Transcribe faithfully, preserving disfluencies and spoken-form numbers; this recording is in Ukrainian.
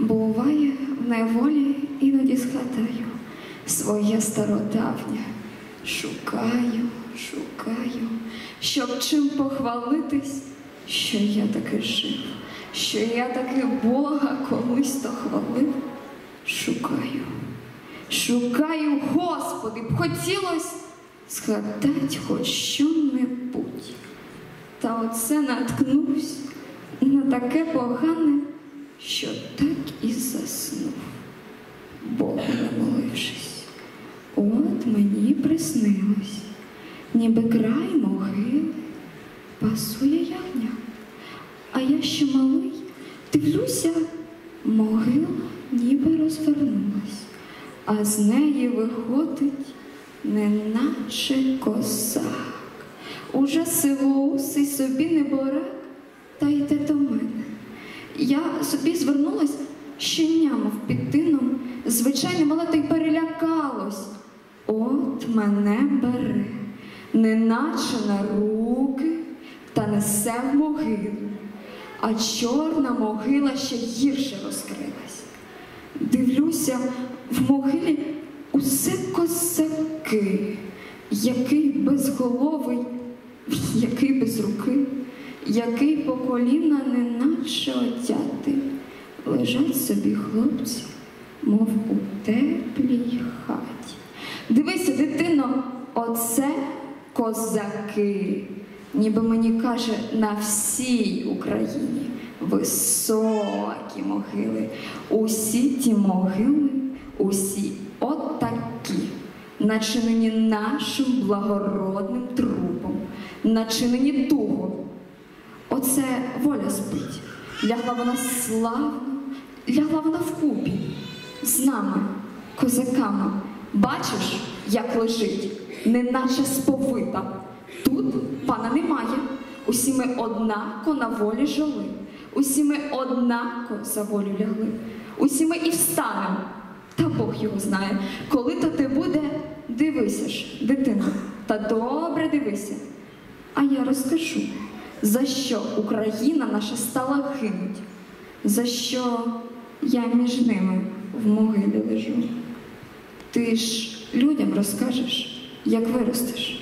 Буває, в неволі іноді згадаю своє стародавнє. Шукаю, шукаю, щоб чим похвалитись, що я таки жив, що я таки Бога колись то хвалив. Шукаю, шукаю, Господи, б хотілось згадать хоч що-небудь. Та оце наткнусь на таке погане, що так і заснув, Богу намолившись. От мені приснилось, ніби край могили пасує ягня. А я ще малий, дивлюся, могила ніби розвернулась, а з неї виходить неначе козак. Уже сивоусий собі неборак, та йде до мене. Я собі звернулась щеня, мов під тином, звичайно, мала та й перелякалось. От мене бере, неначе на руки, та несе в могилу. А чорна могила ще гірше розкрилась. Дивлюся, в могилі усе козаки, який безголовий, який без руки, який по коліна неначе одяти. Лежать собі хлопці, мов у теплій хаті. Дивися, дитино, оце козаки. Ніби мені каже, на всій Україні високі могили. Усі ті могили, усі отакі, начинені нашим благородним трупом, начинені духом. Оце воля спить. Лягла вона славно, лягла вона вкупі з нами, козаками. Бачиш, як лежить, неначе сповита. Тут пана немає. Усі ми однако на волі жили. Усі ми однако за волю лягли. Усі ми і встанемо. Та Бог його знає. Коли то те буде, дивися ж, дитино, та добре дивися. А я розкажу, за що Україна наша стала гинуть, за що я між ними в могилі лежу. Ти ж людям розкажеш, як виростеш.